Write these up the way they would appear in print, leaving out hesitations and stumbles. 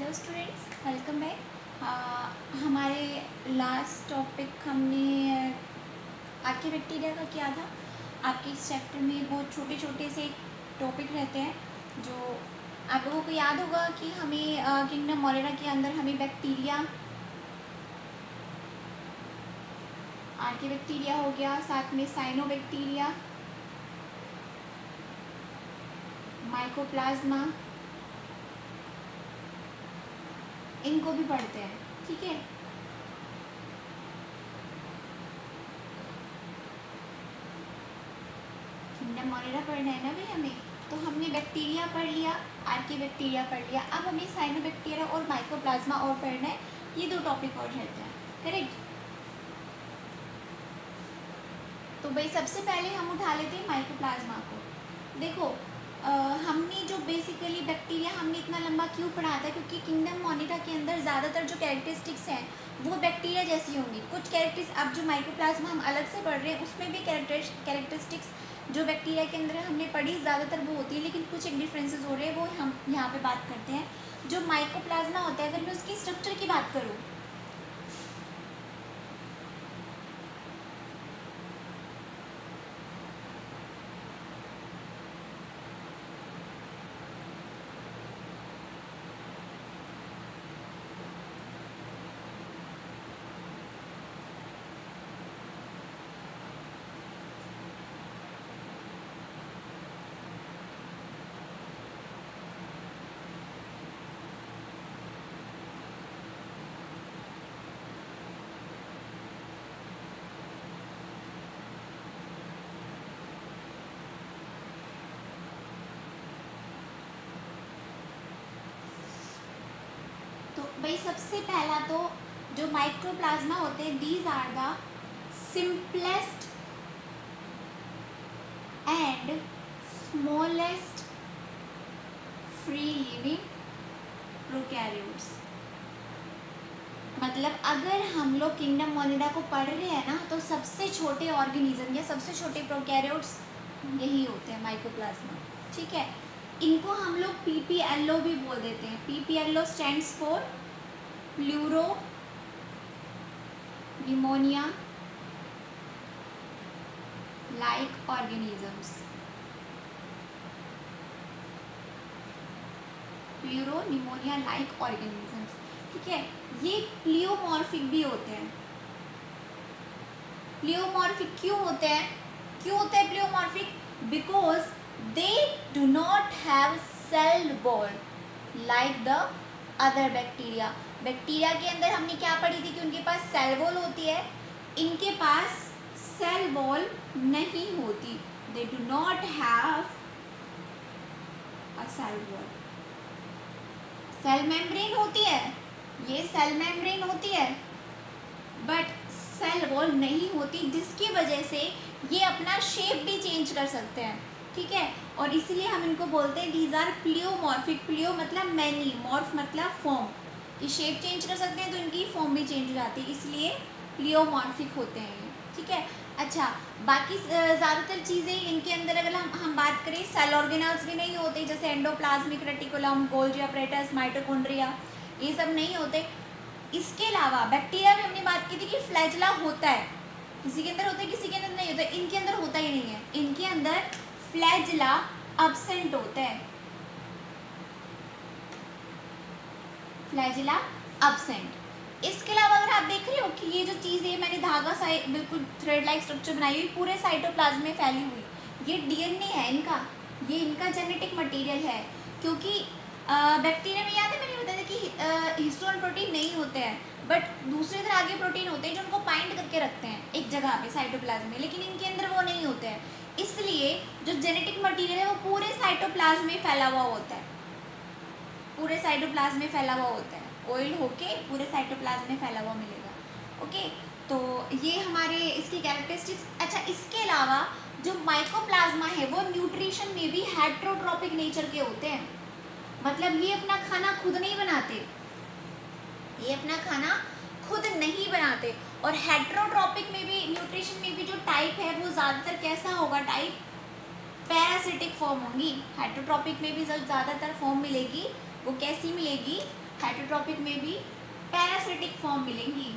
Hello students, welcome back. हमारे last topic हमने आर्की बैक्टीरिया का किया था। आपके इस चैप्टर में बहुत छोटे छोटे से टॉपिक रहते हैं जो आप लोगों को याद होगा कि हमें किंगडम मोरेरा के अंदर हमें बैक्टीरिया, आर्की बैक्टीरिया हो गया, साथ में साइनोबैक्टीरिया, माइकोप्लाज्मा, इनको भी पढ़ते हैं। ठीक है, किंगडम मोरेरा पढ़ना है ना भाई हमें। तो हमने बैक्टीरिया पढ़ लिया, आर्की बैक्टीरिया पढ़ लिया, अब हमें साइनोबैक्टीरिया और माइकोप्लाज्मा और पढ़ना है। ये दो टॉपिक और रहते हैं, करेक्ट। तो भाई सबसे पहले हम उठा लेते हैं माइकोप्लाज्मा को। देखो हमने जो बेसिकली बैक्टीरिया हमने इतना लंबा क्यों पढ़ा था, क्योंकि किंगडम मोरेरा के अंदर ज़्यादातर जो कैरेक्टरिस्टिक्स हैं वो बैक्टीरिया जैसी होंगी। कुछ कैरेक्टरिस्टिक्स अब जो माइकोप्लाज्मा हम अलग से पढ़ रहे हैं उसमें भी कैरेक्टरिस्टिक्स जो बैक्टीरिया के अंदर हमने पढ़ी ज़्यादातर वो होती है, लेकिन कुछ एक डिफरेंसेस हो रहे हैं वो हम यहाँ पे बात करते हैं। जो माइकोप्लाज्मा होता है, अगर मैं उसकी स्ट्रक्चर की बात करूँ, तो भाई सबसे पहला तो जो माइकोप्लाज्मा होते हैं, these are the simplest and smallest free living prokaryotes. मतलब अगर हम लोग किंगडम मोरेरा को पढ़ रहे हैं ना, तो सबसे छोटे ऑर्गेनिज्म या सबसे छोटे प्रोकैरियोट्स यही होते हैं, माइकोप्लाज्मा। ठीक है, इनको हम लोग PPLO भी बोल देते हैं। PPLO stands for pleuro pneumonia like organisms. Pleuro pneumonia like organisms. ठीक है, ये प्लियोमॉर्फिक भी होते हैं। प्लियोमॉर्फिक क्यों होते हैं? क्यों होते हैं pleomorphic? Because they do not have cell wall like the other bacteria. Bacteria के अंदर हमने क्या पढ़ी थी कि उनके पास सेल वॉल होती है, इनके पास सेल वॉल नहीं होती। They do not have a cell wall. Cell membrane होती है, ये सेल मेम्ब्रेन होती है, बट सेल वॉल नहीं होती, जिसकी वजह से ये अपना शेप भी चेंज कर सकते हैं। ठीक है, और इसलिए हम इनको बोलते हैं दीज आर प्लियोमॉर्फिक। प्लियो मतलब मैनी, मॉर्फ मतलब फॉर्म, ये शेप चेंज कर सकते हैं तो इनकी फॉर्म भी चेंज हो जाती है, इसलिए प्लियोमॉर्फिक होते हैं ये। ठीक है, अच्छा बाकी ज़्यादातर चीज़ें इनके अंदर अगर हम बात करें, सेल ऑर्गेनल्स भी नहीं होते, जैसे endoplasmic reticulum, Golgi apparatus, mitochondria, ये सब नहीं होते। इसके अलावा बैक्टीरिया में हमने बात की थी कि फ्लैजिला होता है, किसी के अंदर होता है किसी के अंदर नहीं होता है। इनके अंदर होता ही नहीं है, इनके अंदर फ्लैजिला अब्सेंट होता है, फ्लैजिला अब्सेंट। इसके अलावा अगर आप देख रहे हो कि ये जो चीज़ है, मैंने धागा सा बिल्कुल थ्रेड लाइक स्ट्रक्चर बनाई हुई पूरे साइटोप्लाज्म में फैली हुई, ये DNA है इनका, ये इनका जेनेटिक मटेरियल है। क्योंकि बैक्टीरिया में याद है मैंने बताया था कि हिस्टोन प्रोटीन नहीं होते हैं, बट दूसरे तरह के प्रोटीन होते हैं जो उनको बाइंड करके रखते हैं एक जगह पे साइटोप्लाज्म में, लेकिन इनके अंदर वो नहीं होते हैं। इसलिए जो जेनेटिक मटेरियल है वो पूरे साइटोप्लाज्म में फैला हुआ होता है, पूरे साइटोप्लाज्म में फैला हुआ होता है, ऑयल होके पूरे साइटोप्लाज्म में फैला हुआ मिलेगा। ओके, तो ये हमारे इसकी कैरेक्टरिस्टिक्स। अच्छा, इसके अलावा जो माइकोप्लाज्मा है वो न्यूट्रिशन में भी हेट्रोट्रॉपिक नेचर के होते हैं। मतलब ये अपना खाना खुद नहीं बनाते, ये अपना खाना खुद नहीं बनाते। और हेट्रोट्रॉपिक में भी, न्यूट्रिशन में भी जो टाइप है वो ज़्यादातर कैसा होगा टाइप? पैरासिटिक फॉर्म होंगी। हेटरोट्रॉपिक में भी ज़्यादातर फॉर्म मिलेगी, वो कैसी मिलेगी, हेटरोट्रॉपिक में भी पैरासिटिक फॉर्म मिलेंगी।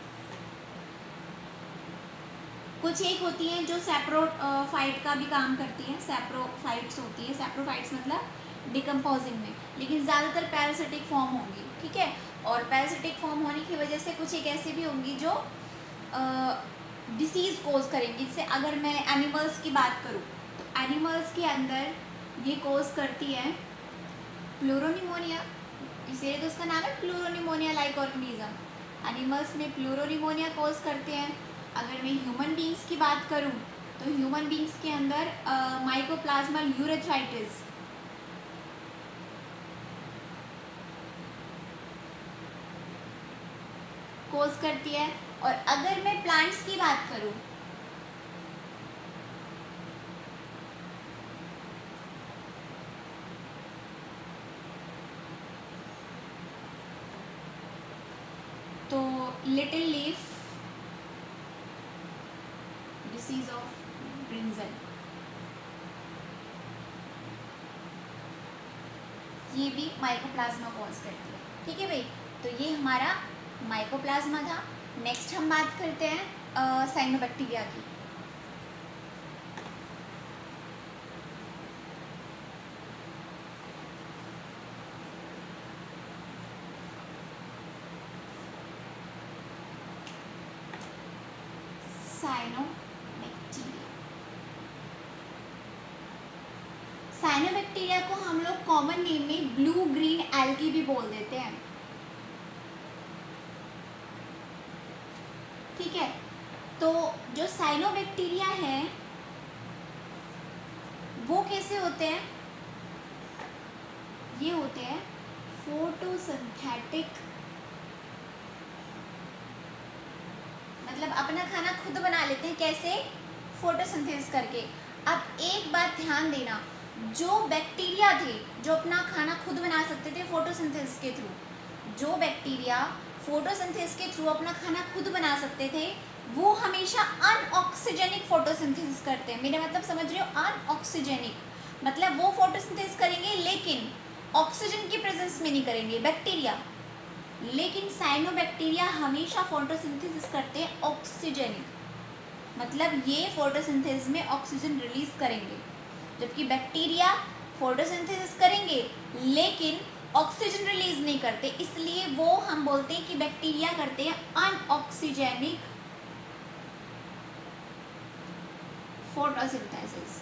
कुछ एक होती हैं जो सैप्रोफाइट का भी काम करती हैं, सैप्रोफाइट्स होती है, सैप्रोफाइट्स मतलब डिकम्पोजिंग में, लेकिन ज़्यादातर पैरासिटिक फॉर्म होंगी, ठीक है। और पैरासिटिक फॉर्म होने की वजह से कुछ एक ऐसी भी होंगी जो डिसीज़ कोज करेंगी। जैसे अगर मैं एनिमल्स की बात करूँ तो एनिमल्स के अंदर ये कोज करती है प्लूरोनिमोनिया, इसीलिए तो उसका नाम है प्लूरोनिमोनिया लाइक ऑर्गेनिज्म। एनिमल्स में प्लूरोनिमोनिया कोज करते हैं। अगर मैं ह्यूमन बींग्स की बात करूं तो ह्यूमन बींग्स के अंदर माइकोप्लाज्मल यूरेथ्राइटिस कोज करती है। और अगर मैं प्लांट्स की बात करूं तो little leaf disease of brinjal, ये भी माइकोप्लाज्मा कॉज करती है, ठीक है भाई। तो ये हमारा माइकोप्लाज्मा था। नेक्स्ट हम बात करते हैं साइनोबैक्टीरिया की। साइनोबैक्टीरिया को हम लोग कॉमन नेम में ब्लू ग्रीन एल्गी भी बोल देते हैं, ठीक है। तो जो साइनोबैक्टीरिया है वो कैसे होते हैं, ये होते हैं फोटोसिंथेटिक, मतलब अपना खाना खुद बना लेते हैं। कैसे, फोटोसिंथेसिस करके। अब एक बात ध्यान देना, जो बैक्टीरिया थे जो अपना खाना खुद बना सकते थे फोटोसिंथेसिस के थ्रू, जो बैक्टीरिया फोटोसिंथेसिस के थ्रू अपना खाना खुद बना सकते थे, वो हमेशा अनऑक्सीजेनिक फोटोसिंथेसिस करते हैं। मेरा मतलब समझ रहे हो, अनऑक्सीजेनिक मतलब वो फोटोसिंथेसिस करेंगे लेकिन ऑक्सीजन की प्रेजेंस में नहीं करेंगे बैक्टीरिया, लेकिन साइनोबैक्टीरिया हमेशा फोटोसिंथेसिस करते हैं ऑक्सीजेनिक, मतलब ये फोटोसिंथेसिस में ऑक्सीजन रिलीज करेंगे, जबकि बैक्टीरिया फोटोसिंथेसिस करेंगे लेकिन ऑक्सीजन रिलीज नहीं करते, इसलिए वो हम बोलते हैं कि बैक्टीरिया करते हैं अनऑक्सीजेनिक फोटोसिंथेसिस,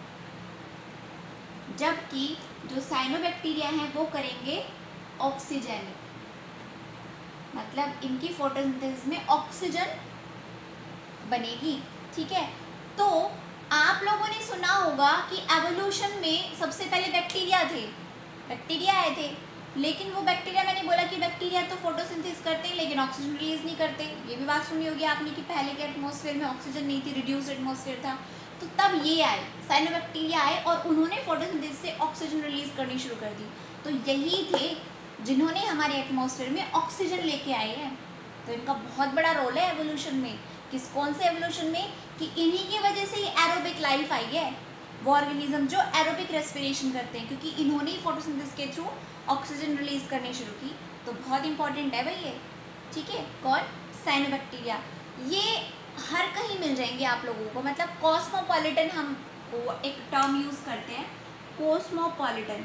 जबकि जो साइनोबैक्टीरिया हैं वो करेंगे ऑक्सीजेनिक, मतलब इनकी फोटोसिंथेसिस में ऑक्सीजन बनेगी, ठीक है। तो आप लोगों ने सुना होगा कि एवोल्यूशन में सबसे पहले बैक्टीरिया आए थे, लेकिन वो बैक्टीरिया, मैंने बोला कि बैक्टीरिया तो फोटोसिंथेसिस करते हैं लेकिन ऑक्सीजन रिलीज नहीं करते। ये भी बात सुनी होगी आपने कि पहले के एटमॉस्फेयर में ऑक्सीजन नहीं थी, रिड्यूस्ड एटमॉस्फेयर था। तो तब ये आए, साइनोबैक्टीरिया आए और उन्होंने फोटोसिंथेसिस से ऑक्सीजन रिलीज करनी शुरू कर दी। तो यही थे जिन्होंने हमारे एटमॉस्फेयर में ऑक्सीजन लेके आए हैं। तो इनका बहुत बड़ा रोल है एवोल्यूशन में। कौन से एवोल्यूशन में, कि इन्हीं की वजह से एरोबिक लाइफ आई है, वो ऑर्गेनिज्म जो एरोबिक रेस्पिरेशन करते हैं, क्योंकि इन्होंने ही फोटोसिंथेसिस के थ्रू ऑक्सीजन रिलीज करनी शुरू की। तो बहुत इंपॉर्टेंट है भाई ये, ठीक है। कौन, साइनोबैक्टीरिया। ये हर कहीं मिल जाएंगे आप लोगों को, मतलब कॉस्मोपॉलिटन हम एक टर्म यूज करते हैं, कॉस्मोपॉलिटन।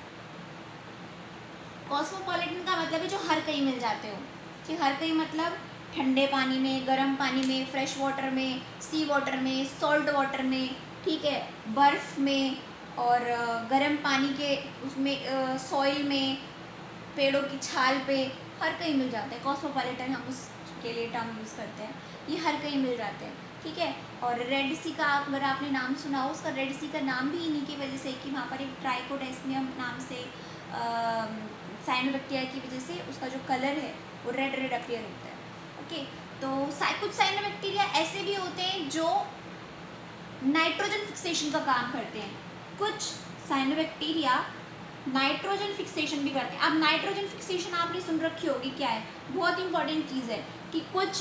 कॉस्मोपॉलिटन का मतलब है जो हर कहीं मिल जाते हो, कि हर कहीं मतलब ठंडे पानी में, गर्म पानी में, फ्रेश वाटर में, सी वाटर में, सॉल्ट वाटर में, ठीक है, बर्फ़ में, और गर्म पानी के उसमें, सॉइल में, पेड़ों की छाल पे, हर कहीं मिल जाते हैं। कॉस्मोपॉलिटन हम उसके लिए टर्म यूज़ करते हैं, ये हर कहीं मिल जाते हैं, ठीक है। और रेड सी का अगर आपने नाम सुना हो, उसका रेड सी का नाम भी इन्हीं की वजह से, कि वहाँ पर एक ट्राइकोडेस्मियम नाम से साइनोबैक्टीरिया की वजह से उसका जो कलर है वो रेड अपीयर होता है, ओके। तो कुछ साइनोबैक्टीरिया ऐसे भी होते हैं जो नाइट्रोजन फिक्सेशन का काम करते हैं, कुछ साइनोबैक्टीरिया नाइट्रोजन फिक्सेशन भी करते हैं। अब नाइट्रोजन फिक्सेशन आपने सुन रखी होगी क्या है, बहुत इंपॉर्टेंट चीज़ है, कि कुछ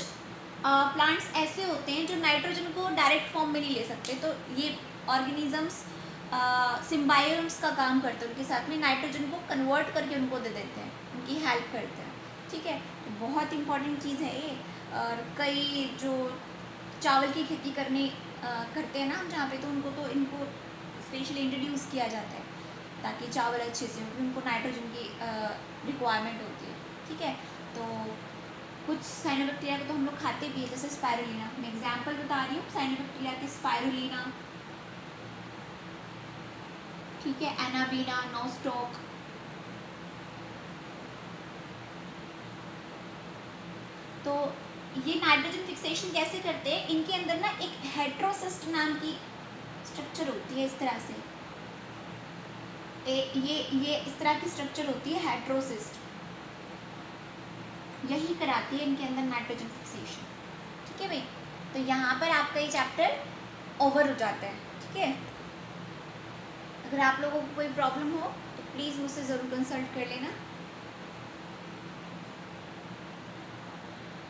प्लांट्स ऐसे होते हैं जो नाइट्रोजन को डायरेक्ट फॉर्म में नहीं ले सकते, तो ये ऑर्गेनिजम्स सिम्बायोन्ट्स का काम करते हैं, उनके साथ में नाइट्रोजन को कन्वर्ट करके उनको दे देते हैं, उनकी हेल्प करते हैं, ठीक है। तो बहुत इंपॉर्टेंट चीज़ है ये। और कई जो चावल की खेती करते हैं ना हम जहाँ पे, तो इनको स्पेशली इंट्रोड्यूस किया जाता है ताकि चावल अच्छे से हो, क्योंकि उनको नाइट्रोजन की रिक्वायरमेंट होती है, ठीक है। तो कुछ साइनोबैक्टीरिया को तो हम लोग खाते भी है, जैसे स्पायरुलिना। मैं एग्जांपल बता रही हूँ साइनोबैक्टीरिया के, स्पायरुलिना, ठीक है, एनाबीना, नोस्टॉक। तो ये नाइट्रोजन फिक्सेशन कैसे करते हैं, इनके अंदर ना एक हेट्रोसिस्ट नाम की स्ट्रक्चर होती है, इस तरह से ये इस तरह की स्ट्रक्चर होती है हेट्रोसिस्ट, यही कराती है इनके अंदर नाइट्रोजन फिक्सेशन, ठीक है भाई। तो यहाँ पर आपका ये चैप्टर ओवर हो जाता है, ठीक है। अगर आप लोगों को कोई प्रॉब्लम हो तो प्लीज़ मुझसे ज़रूर कंसल्ट कर लेना।